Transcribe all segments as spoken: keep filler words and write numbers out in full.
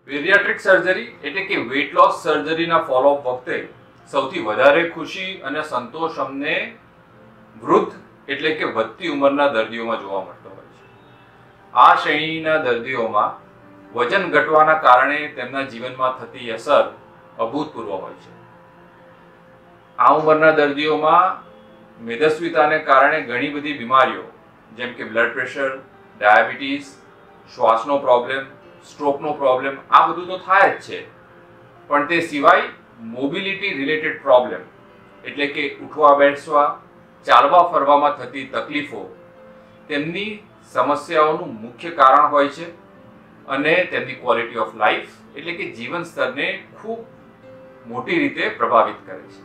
Bariatric surgery એટલે કે weight loss સર્જરીના follow up વખતે સૌથી વધારે ખુશી અને સંતોષ અમને વૃદ્ધ એટલે કે વધતી ઉંમરના દર્દીઓમાં જોવા મળતો હોય છે. આ શ્રેણીના દર્દીઓમાં વજન ઘટવાના કારણે તેમના જીવનમાં થતી અસર અભૂતપૂર્વ હોય છે. આ ઉંમરના દર્દીઓમાં મેદસ્વીતાને કારણે ઘણી બધી બીમારીઓ જેમ કે બ્લડ પ્રેશર, ડાયાબિટીસ, શ્વાસનો પ્રોબ્લેમ, સ્ટ્રોકનો પ્રોબ્લેમ આ બધું તો થાય જ છે, પણ તે સિવાય મોબિલિટી રિલેટેડ પ્રોબ્લેમ એટલે કે ઉઠવા બેસવા, ચાલવા ફરવામાં થતી તકલીફો તેમની સમસ્યાઓનું મુખ્ય કારણ હોય છે અને તેમની ક્વોલિટી ઓફ લાઈફ એટલે કે જીવન સ્તરને ખૂબ મોટી રીતે પ્રભાવિત કરે છે.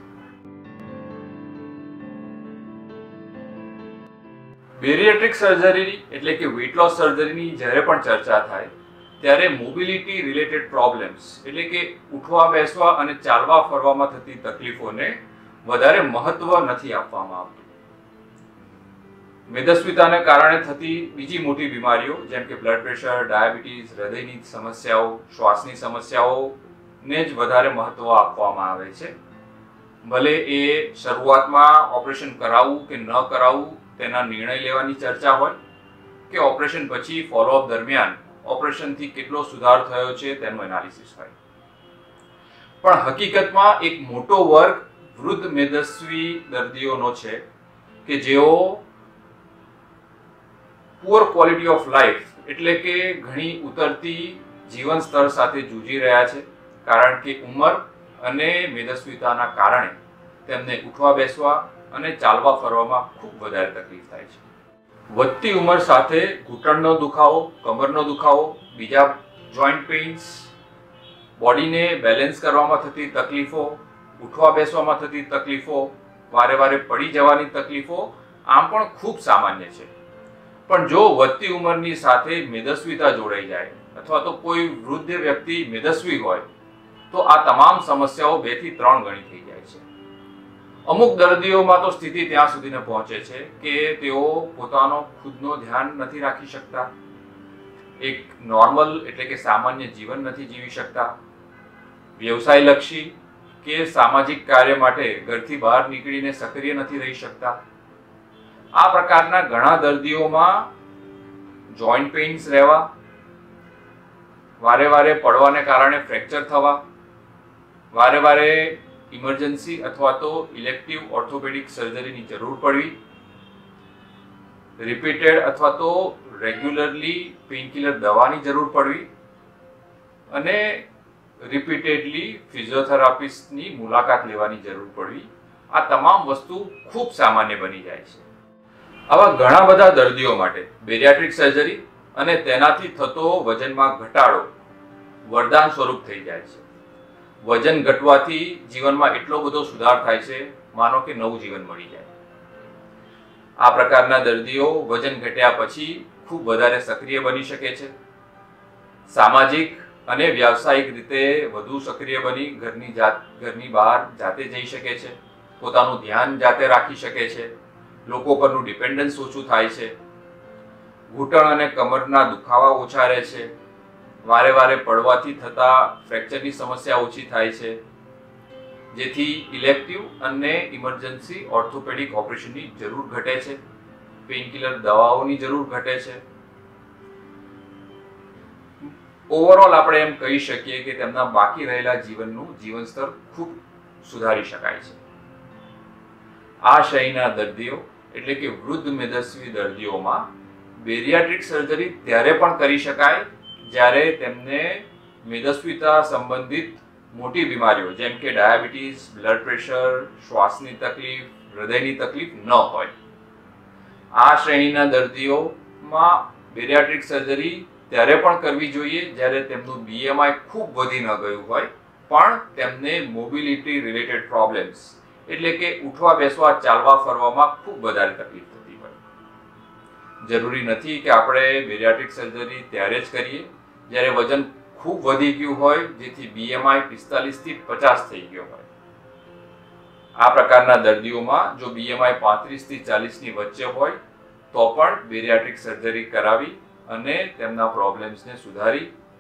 બેરિયાટ્રિક સર્જરી એટલે કે વેટ લોસ સર્જરીની જ્યારે પણ ચર્ચા થાય ત્યારે મોબિલિટી રિલેટેડ પ્રોબ્લેમ્સ એટલે કે ઉઠવા બેસવા અને ચાલવા ફરવામાં થતી તકલીફોને વધારે મહત્વ નથી આપવામાં આવતું. મેદસ્વીતાને કારણે થતી બીજી મોટી બીમારીઓ જેમ કે બ્લડ પ્રેશર, ડાયાબિટીસ, હૃદયની સમસ્યાઓ, શ્વાસની સમસ્યાઓને જ વધારે મહત્વ આપવામાં આવે છે. ભલે એ શરૂઆતમાં ઓપરેશન કરાવવું કે ન કરાવવું તેના નિર્ણય લેવાની ચર્ચા હોય કે ઓપરેશન પછી ફોલોઅપ દરમિયાન ઓપરેશનથી કેટલો સુધાર થયો છે તેનું એનાલિસિસ હોય. પણ હકીકતમાં એક મોટો વર્ગ વૃદ્ધ મેદસ્વી દર્દીઓનો છે કે જેઓ પુઅર ક્વોલિટી ઓફ લાઈફ એટલે કે ઘણી ઉતરતી જીવન સ્તર સાથે જૂજી રહ્યા છે, કારણ કે ઉંમર અને મેદસ્વીતાના કારણે તેમને ઉઠવા બેસવા અને ચાલવા ફરવામાં ખૂબ વધારે તકલીફ થાય છે. વધતી ઉંમર સાથે ઘૂંટણનો દુખાવો, કમરનો દુખાવો, બીજા જોઈન્ટ પેઇન્સ, બોડીને બેલેન્સ કરવામાં થતી તકલીફો, ઉઠવા બેસવામાં થતી તકલીફો, વારે વારે પડી જવાની તકલીફો આમ પણ ખૂબ સામાન્ય છે. પણ જો વધતી ઉંમરની સાથે મેદસ્વીતા જોડાઈ જાય અથવા તો કોઈ વૃદ્ધ વ્યક્તિ મેદસ્વી હોય તો આ તમામ સમસ્યાઓ બે થી ત્રણ ગણી થઈ જાય છે. અમુક દર્દીઓમાં તો સ્થિતિ ત્યાં સુધીને પહોંચે છે કે તેઓ પોતાનો ખુદનો ધ્યાન નથી રાખી શકતા, એક નોર્મલ એટલે કે સામાન્ય જીવન નથી જીવી શકતા, વ્યવસાયલક્ષી કે સામાજિક કાર્ય માટે ઘરથી બહાર નીકળીને સક્રિય નથી રહી શકતા. આ પ્રકારના ઘણા દર્દીઓમાં જોઈન્ટ પેઇન્સ રહેવા, વારે વારે પડવાને કારણે ફ્રેક્ચર થવા, વારે વારે ઇમરજન્સી અથવા તો ઇલેક્ટિવ ઓર્થોપેડિક સર્જરીની જરૂર પડવી, રિપીટેડ અથવા તો રેગ્યુલરલી પેઇનકિલર દવાની જરૂર પડવી અને રિપીટેડલી ફિઝિયોથેરાપિસ્ટની મુલાકાત લેવાની જરૂર પડવી, આ તમામ વસ્તુ ખૂબ સામાન્ય બની જાય છે. આવા ઘણા બધા દર્દીઓ માટે બેરિયાટ્રિક સર્જરી અને તેનાથી થતો વજનમાં ઘટાડો વરદાન સ્વરૂપ થઈ જાય છે. વજન ઘટવાથી જીવનમાં એટલો બધો સુધાર થાય છે માનો કે નવું જીવન મળી જાય. આ પ્રકારના દર્દીઓ વજન ઘટ્યા પછી ખૂબ વધારે સક્રિય બની શકે છે, સામાજિક અને વ્યાવસાયિક રીતે વધુ સક્રિય બની ઘરની જાત ઘરની બહાર જાતે જઈ શકે છે, પોતાનું ધ્યાન જાતે રાખી શકે છે, લોકો પરનું ડિપેન્ડન્સ ઓછું થાય છે, ઘૂંટણ અને કમરના દુખાવા ઓછા રહે છે, વારે વારે પડવાથી થતા ફ્રેક્ચરની સમસ્યા ઓછી થાય છે, જેથી ઇલેક્ટિવ અને ઇમરજન્સી ઓર્થોપેડિક ઓપરેશનની જરૂર ઘટે છે, પેઇનકિલર દવાઓની જરૂર ઘટે છે. ઓવરઓલ આપણે એમ કહી શકીએ કે તેમના બાકી રહેલા જીવનનું જીવન સ્તર ખૂબ સુધારી શકાય છે. આ શ્રેણીના દર્દીઓ એટલે કે વૃદ્ધ મેદસ્વી દર્દીઓમાં બેરિયાટ્રિક સર્જરી ત્યારે પણ કરી શકાય જ્યારે તેમને મેદસ્વીતા સંબંધિત મોટી બીમારીઓ જેમ કે ડાયાબિટીસ, બ્લડ પ્રેશર, શ્વાસની તકલીફ, હૃદયની તકલીફ ન હોય. આ શ્રેણીના દર્દીઓમાં બેરિયાટ્રિક સર્જરી ત્યારે પણ કરવી જોઈએ જ્યારે તેમનું બીએમઆઈ ખૂબ વધી ન ગયું હોય પણ તેમને મોબિલિટી રિલેટેડ પ્રોબ્લેમ્સ એટલે કે ઉઠવા બેસવા ચાલવા ફરવામાં ખૂબ વધારે તકલીફ થતી હોય. જરૂરી નથી કે આપણે બેરિયાટ્રિક સર્જરી ત્યારે જ કરીએ જ્યારે વજન ખૂબ વધી ગયું હોય જેથી બીએમઆઈ પિસ્તાલીસ થી પચાસ થઈ ગયો હોય. આ પ્રકારના દર્દીઓમાં જો બીએમઆઈ પાંત્રીસ થી ચાલીસ ની વચ્ચે હોય તો પણ બેરિયાટ્રિક સર્જરી કરાવી અને તેમના પ્રોબ્લેમ્સને સુધારી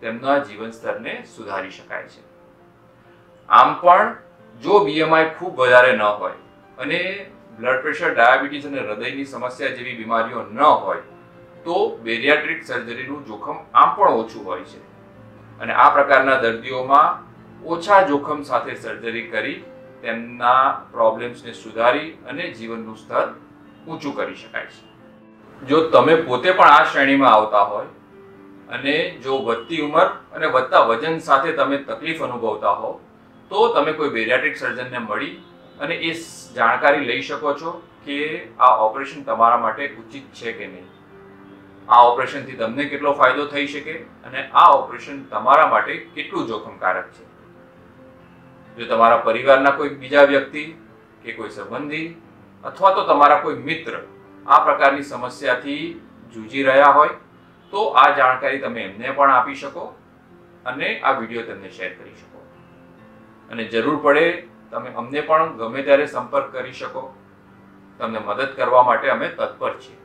તેમના જીવન સ્તરને સુધારી શકાય છે. આમ પણ જો બીએમઆઈ ખૂબ વધારે ન હોય અને બ્લડ પ્રેશર, ડાયાબિટીસ અને હૃદયની સમસ્યા જેવી બીમારીઓ ન હોય તો બેરિયાટ્રિક સર્જરીનું જોખમ આમ પણ ઓછું હોય છે અને આ પ્રકારના દર્દીઓમાં ઓછા જોખમ સાથે સર્જરી કરી તેમના પ્રોબ્લેમ્સને સુધારી અને જીવનનું સ્તર ઊંચું કરી શકાય છે. જો તમે પોતે પણ આ શ્રેણીમાં આવતા હોય અને જો વધતી ઉંમર અને વધતા વજન સાથે તમે તકલીફ અનુભવતા હો તો તમે કોઈ બેરિયાટ્રિક સર્જનને મળી અને એ જાણકારી લઈ શકો છો કે આ ઓપરેશન તમારા માટે ઉચિત છે કે નહીં, આ ઓપરેશનથી તમને કેટલો ફાયદો થઈ શકે અને આ ઓપરેશન તમારા માટે કેટલું જોખમકારક છે. જો તમારા પરિવારના કોઈ બીજા વ્યક્તિ કે કોઈ સંબંધી અથવા તો તમારા કોઈ મિત્ર આ પ્રકારની સમસ્યાથી જૂજી રહ્યા હોય તો આ જાણકારી તમે એમને પણ આપી શકો અને આ વિડીયો તેમને શેર કરી શકો અને જરૂર પડે તમે અમને પણ ગમે ત્યારે સંપર્ક કરી શકો. તમને મદદ કરવા માટે અમે તત્પર છીએ.